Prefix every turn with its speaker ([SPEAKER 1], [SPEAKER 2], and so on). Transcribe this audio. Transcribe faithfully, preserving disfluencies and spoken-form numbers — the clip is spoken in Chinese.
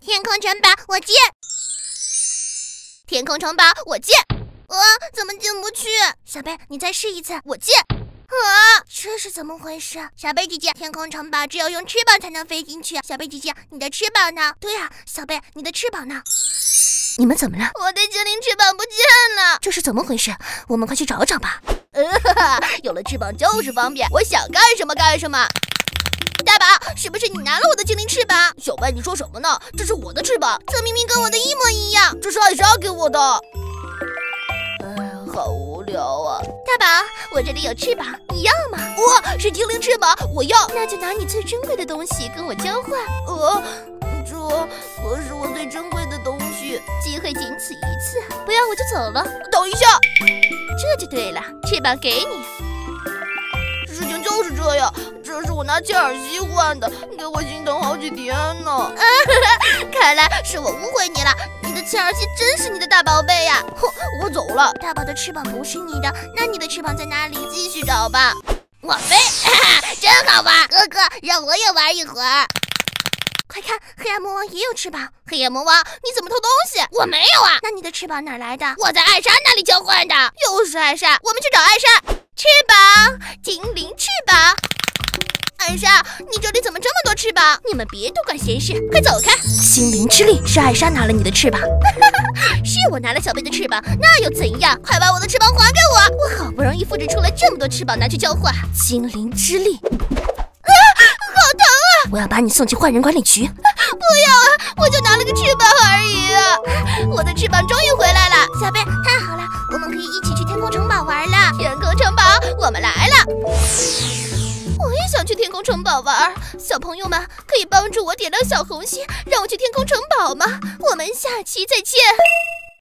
[SPEAKER 1] 天空城堡，我进。天空城堡，我进。啊，怎么进不去？小贝，你再试一次，我进。啊，这是怎么回事？小贝姐姐，天空城堡只有用翅膀才能飞进去。小贝姐姐，你的翅膀呢？对啊，小贝，你的翅膀呢？你们怎么了？我的精灵翅膀不见了，这是怎么回事？我们快去找找吧。呃，哈哈，有了翅膀就是方便，我想干什么干什么。大宝，是不是你拿了我的精灵翅膀？小贝，你说什么呢？这是我的翅膀，这明明跟我的一模一样。这是艾莎给我的。哎，好无聊啊。大宝，我这里有翅膀，你要吗？哇，是精灵翅膀，我要。那就拿你最珍贵的东西跟我交换。呃，这可是我最珍贵的东西，机会仅此一次，不要我就走了。等一下，这就对了，翅膀给你。事情就是这样，这是我拿切尔西换的，给我心疼好几天呢。啊，看来是我误会你了，你的切尔西真是你的大宝贝呀！哼，我走了。大宝的翅膀不是你的，那你的翅膀在哪里？继续找吧。我飞，哈哈，真好玩！哥哥，让我也玩一会儿。快看，黑暗魔王也有翅膀。黑暗魔王，你怎么偷东西？我没有啊。那你的翅膀哪来的？我在艾莎那里交换的。又是艾莎，我们去找艾莎。翅膀，精灵翅膀。艾莎，你这里怎么这么多翅膀？你们别多管闲事，快走开！心灵之力是艾莎拿了你的翅膀，是我拿了小贝的翅膀，那又怎样？快把我的翅膀还给我！我好不容易复制出了这么多翅膀拿去交换，精灵之力。啊，好疼啊！我要把你送去坏人管理局。不要啊，我就拿了个翅膀而已啊！我的翅膀终于回来了，小贝，太好了，我们可以一起去天空城堡玩了。天空城堡，我们来了。我也想去天空城堡玩，小朋友们可以帮助我点亮小红心，让我去天空城堡吗？我们下期再见。